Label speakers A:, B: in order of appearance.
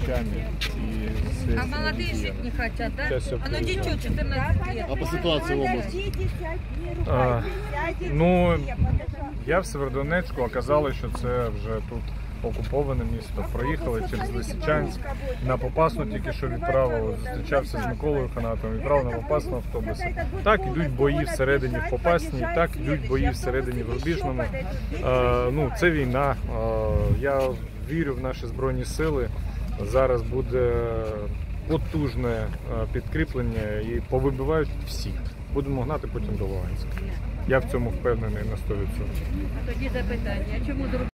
A: вещами. И
B: А молодые жить не хотят, да? Оно дитё 14 лет.
C: А по ситуации в области?
A: Ну, я в Северодонецьку, оказалось, що це вже тут окуповане місто. Проїхали через Лисичанськ, на Попасну тільки що відправили, зустрічався з Миколою Ханатом, відправив на Попасну автобуси. Так йдуть бої всередині в Попасній, так йдуть бої всередині в Рубіжному. Ну, це війна. Я вірю в наші Збройні Сили. Зараз буде потужне підкріплення і повибивають всіх. Будемо гнати потім до Луганська. Я в цьому впевнений на 100%.
B: Тоді запитання, чому